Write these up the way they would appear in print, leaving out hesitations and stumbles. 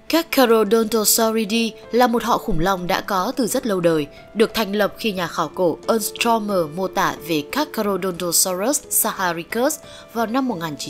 Carcharodontosauridae là một họ khủng long đã có từ rất lâu đời, được thành lập khi nhà khảo cổ Ernst Traumer mô tả về Carcharodontosaurus saharicus vào năm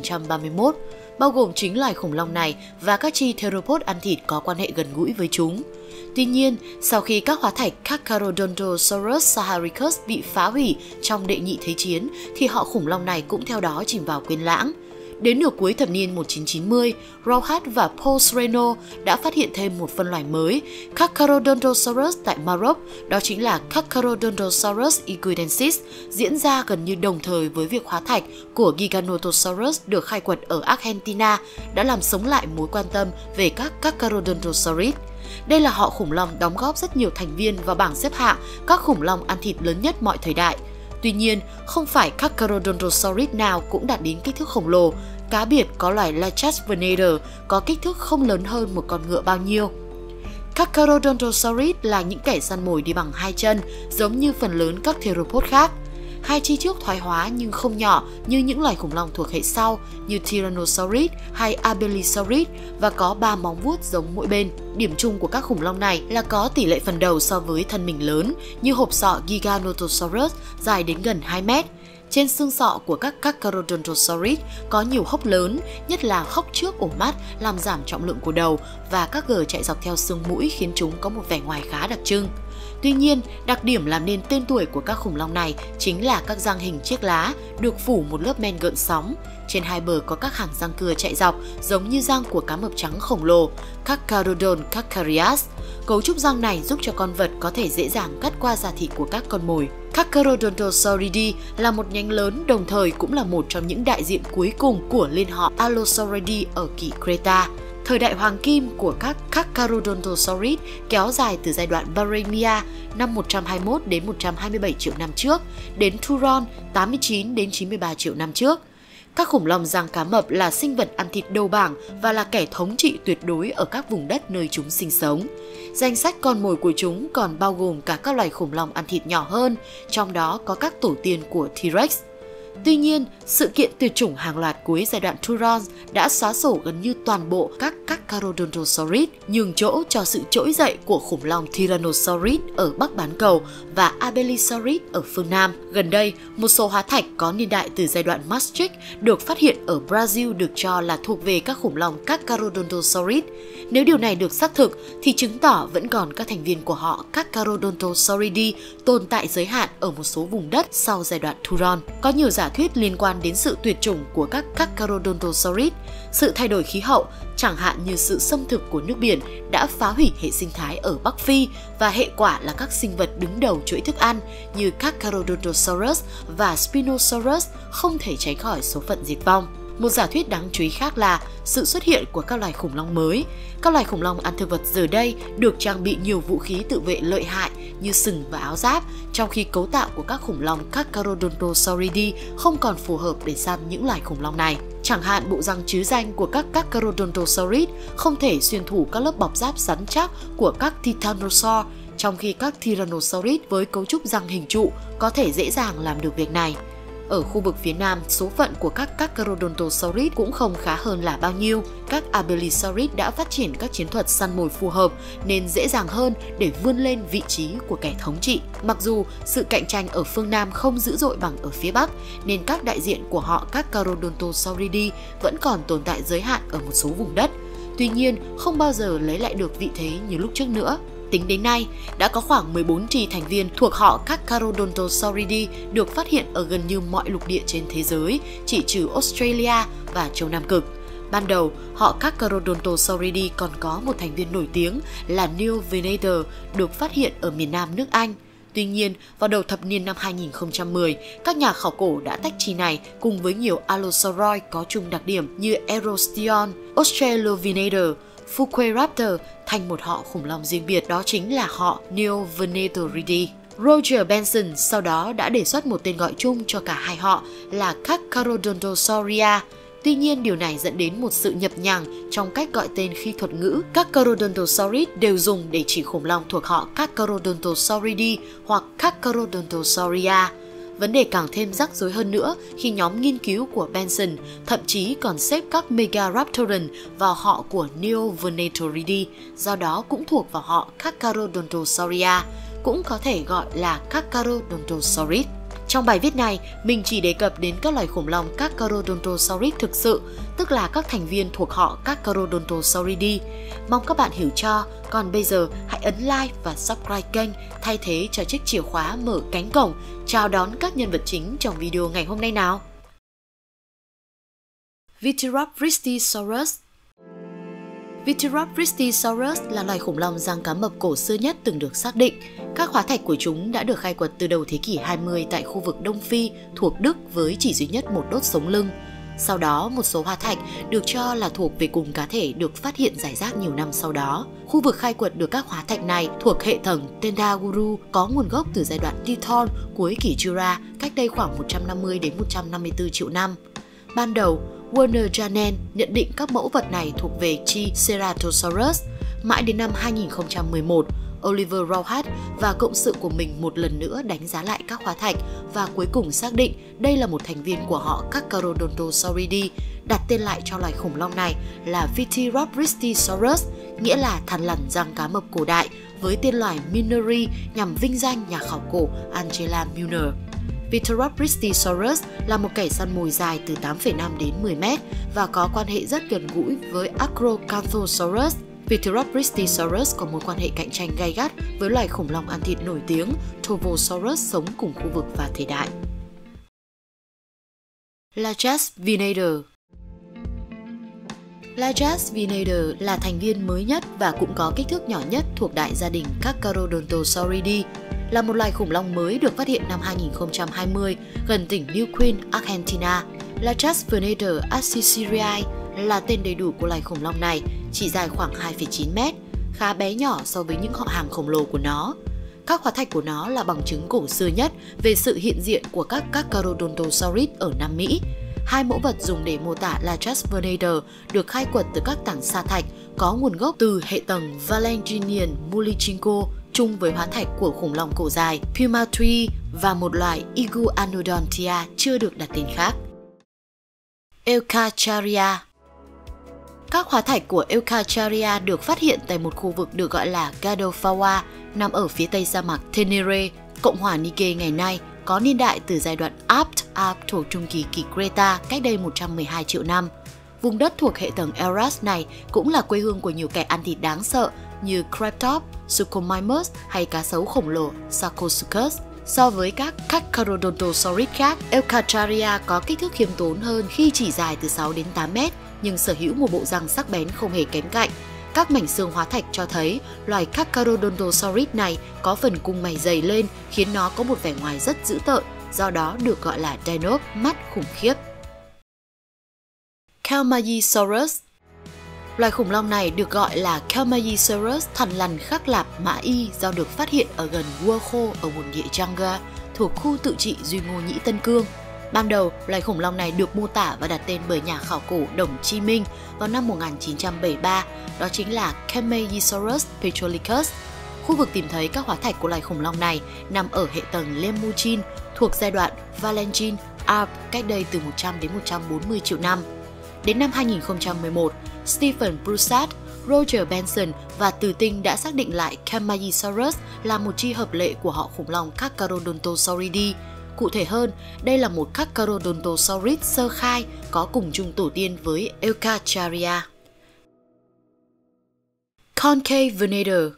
1931, bao gồm chính loài khủng long này và các chi theropod ăn thịt có quan hệ gần gũi với chúng. Tuy nhiên, sau khi các hóa thạch Carcharodontosaurus saharicus bị phá hủy trong Đệ Nhị Thế chiến, thì họ khủng long này cũng theo đó chìm vào quên lãng. Đến nửa cuối thập niên 1990, Rohat và Paul Sereno đã phát hiện thêm một phân loài mới, Carcharodontosaurus tại Maroc, đó chính là Carcharodontosaurus ecuadensis, diễn ra gần như đồng thời với việc hóa thạch của Giganotosaurus được khai quật ở Argentina, đã làm sống lại mối quan tâm về các Carcharodontosaurids. Đây là họ khủng long đóng góp rất nhiều thành viên vào bảng xếp hạng các khủng long ăn thịt lớn nhất mọi thời đại. Tuy nhiên, không phải Carcharodontosaurus nào cũng đạt đến kích thước khổng lồ. Cá biệt có loài Lachus venator có kích thước không lớn hơn một con ngựa bao nhiêu. Carcharodontosaurus là những kẻ săn mồi đi bằng hai chân, giống như phần lớn các theropod khác. Hai chi trước thoái hóa nhưng không nhỏ như những loài khủng long thuộc hệ sau như Tyrannosaurus hay Abelisaurus và có 3 móng vuốt giống mỗi bên. Điểm chung của các khủng long này là có tỷ lệ phần đầu so với thân mình lớn, như hộp sọ Giganotosaurus dài đến gần 2 mét. Trên xương sọ của các Carcharodontosaurus có nhiều hốc lớn, nhất là hốc trước ổ mắt làm giảm trọng lượng của đầu, và các gờ chạy dọc theo xương mũi khiến chúng có một vẻ ngoài khá đặc trưng. Tuy nhiên, đặc điểm làm nên tên tuổi của các khủng long này chính là các răng hình chiếc lá được phủ một lớp men gợn sóng. Trên hai bờ có các hàng răng cưa chạy dọc giống như răng của cá mập trắng khổng lồ Carcharodon carcharias. Cấu trúc răng này giúp cho con vật có thể dễ dàng cắt qua da thịt của các con mồi. Carcharodontosauridae là một nhánh lớn, đồng thời cũng là một trong những đại diện cuối cùng của liên họ Allosauridae ở kỷ Creta. Thời đại hoàng kim của các Carcharodontosaurus kéo dài từ giai đoạn Barremia năm 121 đến 127 triệu năm trước đến Turon 89 đến 93 triệu năm trước. Các khủng long răng cá mập là sinh vật ăn thịt đầu bảng và là kẻ thống trị tuyệt đối ở các vùng đất nơi chúng sinh sống. Danh sách con mồi của chúng còn bao gồm cả các loài khủng long ăn thịt nhỏ hơn, trong đó có các tổ tiên của T-Rex. Tuy nhiên, sự kiện tuyệt chủng hàng loạt cuối giai đoạn Turon đã xóa sổ gần như toàn bộ các Carcharodontosaurus, nhường chỗ cho sự trỗi dậy của khủng long Tyrannosaurus ở Bắc bán cầu và Abelisaurus ở phương Nam. Gần đây, một số hóa thạch có niên đại từ giai đoạn Maastricht được phát hiện ở Brazil được cho là thuộc về các khủng long Carcharodontosaurus. Nếu điều này được xác thực thì chứng tỏ vẫn còn các thành viên của họ Carcharodontosauridae tồn tại giới hạn ở một số vùng đất sau giai đoạn Turon. Có nhiều giả thuyết liên quan đến sự tuyệt chủng của các Carcharodontosaurus. Sự thay đổi khí hậu, chẳng hạn như sự xâm thực của nước biển, đã phá hủy hệ sinh thái ở Bắc Phi, và hệ quả là các sinh vật đứng đầu chuỗi thức ăn như Carcharodontosaurus và Spinosaurus không thể tránh khỏi số phận diệt vong. Một giả thuyết đáng chú ý khác là sự xuất hiện của các loài khủng long mới. Các loài khủng long ăn thực vật giờ đây được trang bị nhiều vũ khí tự vệ lợi hại như sừng và áo giáp, trong khi cấu tạo của các khủng long Carcharodontosauridae không còn phù hợp để săn những loài khủng long này. Chẳng hạn bộ răng trứ danh của các Carcharodontosaurus không thể xuyên thủng các lớp bọc giáp rắn chắc của các Titanosaur, trong khi các Tyrannosaurus với cấu trúc răng hình trụ có thể dễ dàng làm được việc này. Ở khu vực phía Nam, số phận của các Carcharodontosaurus cũng không khá hơn là bao nhiêu. Các Abelisaurus đã phát triển các chiến thuật săn mồi phù hợp nên dễ dàng hơn để vươn lên vị trí của kẻ thống trị. Mặc dù sự cạnh tranh ở phương Nam không dữ dội bằng ở phía Bắc, nên các đại diện của họ Carcharodontosauridae vẫn còn tồn tại giới hạn ở một số vùng đất. Tuy nhiên, không bao giờ lấy lại được vị thế như lúc trước nữa. Tính đến nay, đã có khoảng 14 tri thành viên thuộc họ Carcharodontosauridae được phát hiện ở gần như mọi lục địa trên thế giới, chỉ trừ Australia và châu Nam Cực. Ban đầu, họ Carcharodontosauridae còn có một thành viên nổi tiếng là Neil Venator được phát hiện ở miền Nam nước Anh. Tuy nhiên, vào đầu thập niên năm 2010, các nhà khảo cổ đã tách chi này cùng với nhiều Allosaurus có chung đặc điểm như Erosteon, Australovenator, Fuquiraptor thành một họ khủng long riêng biệt, đó chính là họ Neovenatoridae. Roger Benson sau đó đã đề xuất một tên gọi chung cho cả hai họ là Carcharodontosauria. Tuy nhiên, điều này dẫn đến một sự nhập nhằng trong cách gọi tên khi thuật ngữ. Các Carcharodontosaurus đều dùng để chỉ khủng long thuộc họ Carcharodontosauridae hoặc Carcharodontosauria. Vấn đề càng thêm rắc rối hơn nữa khi nhóm nghiên cứu của Benson thậm chí còn xếp các Megaraptoran vào họ của Neovenatoridae, do đó cũng thuộc vào họ Carcharodontosauria, cũng có thể gọi là Carcharodontosaurid. Trong bài viết này, mình chỉ đề cập đến các loài khủng long Carcharodontosaurid thực sự, tức là các thành viên thuộc họ Carcharodontosauridae. Mong các bạn hiểu cho, còn bây giờ hãy ấn like và subscribe kênh thay thế cho chiếc chìa khóa mở cánh cổng chào đón các nhân vật chính trong video ngày hôm nay nào. Vitiraptorisaurus. Vitiraptorisaurus là loài khủng long giang cá mập cổ xưa nhất từng được xác định. Các hóa thạch của chúng đã được khai quật từ đầu thế kỷ 20 tại khu vực Đông Phi thuộc Đức với chỉ duy nhất một đốt sống lưng. Sau đó, một số hóa thạch được cho là thuộc về cùng cá thể được phát hiện rải rác nhiều năm sau đó. Khu vực khai quật được các hóa thạch này thuộc hệ thống Tendaguru có nguồn gốc từ giai đoạn Tithon cuối kỷ Jura cách đây khoảng 150 đến 154 triệu năm. Ban đầu, Werner Janen nhận định các mẫu vật này thuộc về Triceratosaurus. Mãi đến năm 2011, Oliver Rauhat và cộng sự của mình một lần nữa đánh giá lại các hóa thạch và cuối cùng xác định đây là một thành viên của họ Carcharodontosauridae, đặt tên lại cho loài khủng long này là Vitiraptorisaurus, nghĩa là thằn lằn răng cá mập cổ đại, với tên loài Mineri nhằm vinh danh nhà khảo cổ Angela Milner. Vitiraptorisaurus là một kẻ săn mồi dài từ 8,5 đến 10 mét và có quan hệ rất gần gũi với Acrocanthosaurus. Vitiraptorisaurus có mối quan hệ cạnh tranh gay gắt với loài khủng long ăn thịt nổi tiếng Torvosaurus sống cùng khu vực và thời đại. Largus venator. Largus venator là thành viên mới nhất và cũng có kích thước nhỏ nhất thuộc đại gia đình Carcharodontosauridae, là một loài khủng long mới được phát hiện năm 2020 gần tỉnh Neuquén, Argentina. Largus venator asciceriae là tên đầy đủ của loài khủng long này, chỉ dài khoảng 2,9 mét, khá bé nhỏ so với những họ hàng khổng lồ của nó. Các hóa thạch của nó là bằng chứng cổ xưa nhất về sự hiện diện của các Carcharodontosaurid ở Nam Mỹ. Hai mẫu vật dùng để mô tả Largus venator được khai quật từ các tảng sa thạch có nguồn gốc từ hệ tầng Valanginian Mulichinco chung với hóa thạch của khủng long cổ dài Pumatree và một loài Iguanodontia chưa được đặt tên khác. Eukarcharia. Các hóa thạch của Eukarcharia được phát hiện tại một khu vực được gọi là Gadofawa, nằm ở phía tây sa mạc Tenere, Cộng hòa Niger ngày nay, có niên đại từ giai đoạn Apt thuộc trung kỳ Creta cách đây 112 triệu năm. Vùng đất thuộc hệ tầng Eras này cũng là quê hương của nhiều kẻ ăn thịt đáng sợ như Crabtop, Suchomimus hay cá sấu khổng lồ Sarcosuchus. So với các Carcharodontosaurid khác, Eukarcharia có kích thước khiêm tốn hơn khi chỉ dài từ 6 đến 8 mét, nhưng sở hữu một bộ răng sắc bén không hề kém cạnh. Các mảnh xương hóa thạch cho thấy loài Carcharodontosaurid này có phần cung mày dày lên khiến nó có một vẻ ngoài rất dữ tợn, do đó được gọi là Dinosaur mắt khủng khiếp. Kelmaeosaurus. Loài khủng long này được gọi là Kelmaeosaurus thằn lằn khắc lạp mã y do được phát hiện ở gần Guangzhou ở vùng địa Jangga thuộc khu tự trị Duy Ngô Nhĩ Tân Cương. Ban đầu, loài khủng long này được mô tả và đặt tên bởi nhà khảo cổ Đồng Chi Minh vào năm 1973, đó chính là Kelmaeosaurus petrolicus. Khu vực tìm thấy các hóa thạch của loài khủng long này nằm ở hệ tầng Lemmucin thuộc giai đoạn Valangin Arp cách đây từ 100 đến 140 triệu năm. Đến năm 2011, Stephen Broussard, Roger Benson và Từ Tinh đã xác định lại Kelmaeosaurus là một chi hợp lệ của họ khủng long Carcharodontosauridae. Cụ thể hơn, đây là một Carcharodontosaurid sơ khai có cùng chung tổ tiên với Eukarcharia. Concave venator.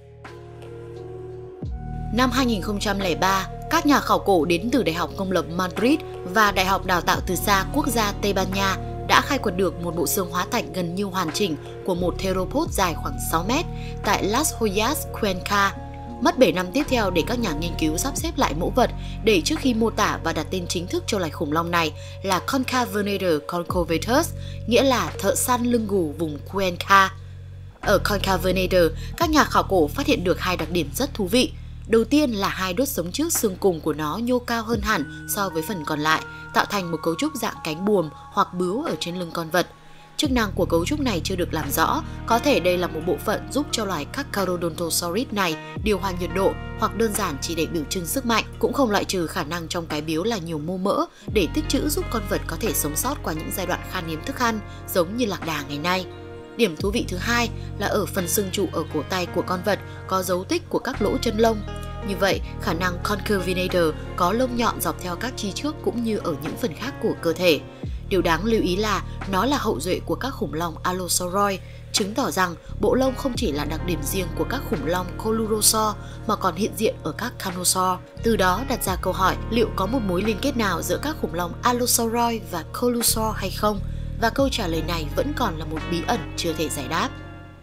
Năm 2003, các nhà khảo cổ đến từ Đại học Công lập Madrid và Đại học Đào tạo từ xa Quốc gia Tây Ban Nha đã khai quật được một bộ xương hóa thạch gần như hoàn chỉnh của một theropod dài khoảng 6 mét tại Las Joyas, Cuenca. Mất 7 năm tiếp theo để các nhà nghiên cứu sắp xếp lại mẫu vật để trước khi mô tả và đặt tên chính thức cho loài khủng long này là Concave venator concovatus, nghĩa là thợ săn lưng gù vùng Cuenca. Ở Concave venator, các nhà khảo cổ phát hiện được hai đặc điểm rất thú vị. Đầu tiên là hai đốt sống trước xương cùng của nó nhô cao hơn hẳn so với phần còn lại, tạo thành một cấu trúc dạng cánh buồm hoặc bướu ở trên lưng con vật. Chức năng của cấu trúc này chưa được làm rõ, có thể đây là một bộ phận giúp cho loài Carcharodontosaurus này điều hòa nhiệt độ hoặc đơn giản chỉ để biểu trưng sức mạnh, cũng không loại trừ khả năng trong cái biếu là nhiều mô mỡ để tích trữ giúp con vật có thể sống sót qua những giai đoạn khan hiếm thức ăn giống như lạc đà ngày nay. Điểm thú vị thứ hai là ở phần xương trụ ở cổ tay của con vật có dấu tích của các lỗ chân lông. Như vậy, khả năng Concavenator có lông nhọn dọc theo các chi trước cũng như ở những phần khác của cơ thể. Điều đáng lưu ý là nó là hậu duệ của các khủng long Allosaurus, chứng tỏ rằng bộ lông không chỉ là đặc điểm riêng của các khủng long Coelurosaur mà còn hiện diện ở các Carnosaur. Từ đó đặt ra câu hỏi liệu có một mối liên kết nào giữa các khủng long Allosaurus và Coelurosaur hay không? Và câu trả lời này vẫn còn là một bí ẩn chưa thể giải đáp.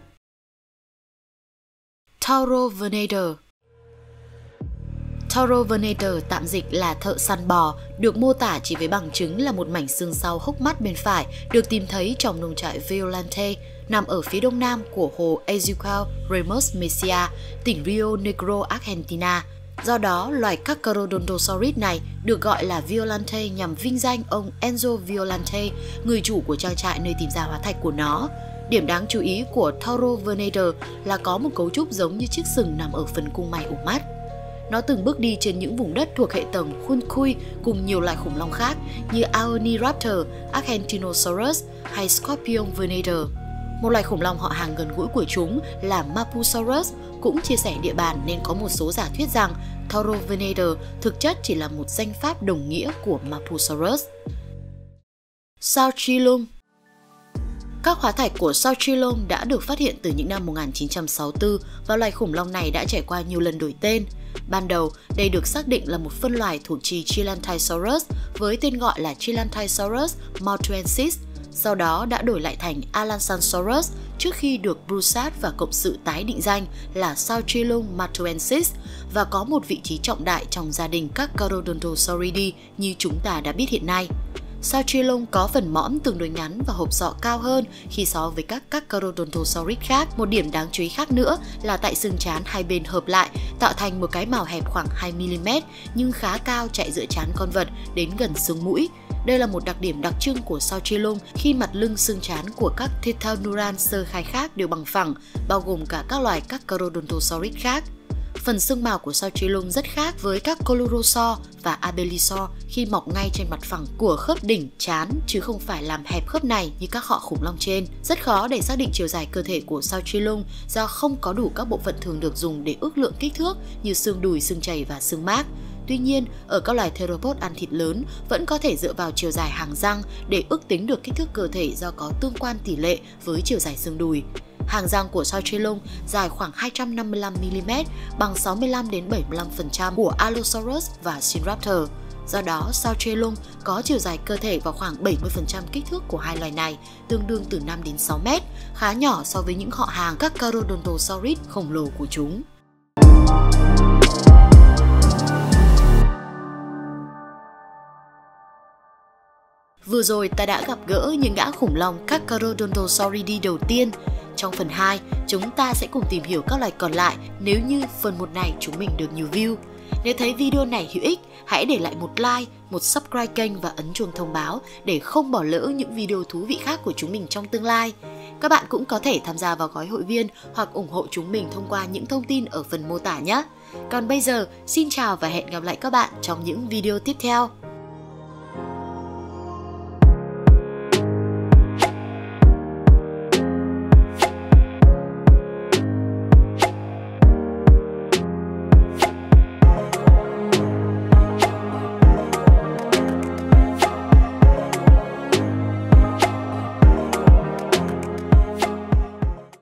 Taurovenator. Taurovenator tạm dịch là thợ săn bò, được mô tả chỉ với bằng chứng là một mảnh xương sau hốc mắt bên phải được tìm thấy trong nông trại Violante nằm ở phía đông nam của hồ Ezequiel Ramos Mejia, tỉnh Rio Negro, Argentina. Do đó, loài Carcharodontosaurus này được gọi là Violante nhằm vinh danh ông Enzo Violante, người chủ của trang trại nơi tìm ra hóa thạch của nó. Điểm đáng chú ý của Taurovenator là có một cấu trúc giống như chiếc sừng nằm ở phần cung mày ổ mắt. Nó từng bước đi trên những vùng đất thuộc hệ tầng Huncui cùng nhiều loại khủng long khác như Aoniraptor, Argentinosaurus hay Scorpionvenator. Một loài khủng long họ hàng gần gũi của chúng là Mapusaurus cũng chia sẻ địa bàn nên có một số giả thuyết rằng Taurovenator thực chất chỉ là một danh pháp đồng nghĩa của Mapusaurus. Sauchilum. Các hóa thạch của Sauchilum đã được phát hiện từ những năm 1964 và loài khủng long này đã trải qua nhiều lần đổi tên. Ban đầu, đây được xác định là một phân loài thuộc chi Chilantysaurus với tên gọi là Chilantysaurus mautuensis, sau đó đã đổi lại thành Alansasaurus trước khi được Broussard và cộng sự tái định danh là Sauchilum mautuensis và có một vị trí trọng đại trong gia đình các Carcharodontosauridae như chúng ta đã biết hiện nay. Sauchilum có phần mõm tương đối ngắn và hộp sọ cao hơn khi so với các Carcharodontosaurus khác. Một điểm đáng chú ý khác nữa là tại xương trán hai bên hợp lại tạo thành một cái mào hẹp khoảng 2mm nhưng khá cao chạy giữa trán con vật đến gần xương mũi. Đây là một đặc điểm đặc trưng của Sauchilum khi mặt lưng xương trán của các Titanoran sơ khai khác đều bằng phẳng, bao gồm cả các loài Carcharodontosaurus khác. Phần xương mào của Sauchilum rất khác với các Coelurosaur và Abelisaur khi mọc ngay trên mặt phẳng của khớp đỉnh trán chứ không phải làm hẹp khớp này như các họ khủng long trên. Rất khó để xác định chiều dài cơ thể của Sauchilum do không có đủ các bộ phận thường được dùng để ước lượng kích thước như xương đùi, xương chày và xương mác. Tuy nhiên, ở các loài theropod ăn thịt lớn vẫn có thể dựa vào chiều dài hàm răng để ước tính được kích thước cơ thể do có tương quan tỷ lệ với chiều dài xương đùi. Hàm răng của Sauchilum dài khoảng 255mm, bằng 65-75% của Allosaurus và Sinraptor. Do đó, Sauchilum có chiều dài cơ thể vào khoảng 70% kích thước của hai loài này, tương đương từ 5 đến 6 mét, khá nhỏ so với những họ hàng các Carcharodontosaurus khổng lồ của chúng. Vừa rồi ta đã gặp gỡ những gã khủng long Carcharodontosauridae đầu tiên. Trong phần 2, chúng ta sẽ cùng tìm hiểu các loài còn lại nếu như phần 1 này chúng mình được nhiều view. Nếu thấy video này hữu ích, hãy để lại một like, một subscribe kênh và ấn chuông thông báo để không bỏ lỡ những video thú vị khác của chúng mình trong tương lai. Các bạn cũng có thể tham gia vào gói hội viên hoặc ủng hộ chúng mình thông qua những thông tin ở phần mô tả nhé. Còn bây giờ, xin chào và hẹn gặp lại các bạn trong những video tiếp theo.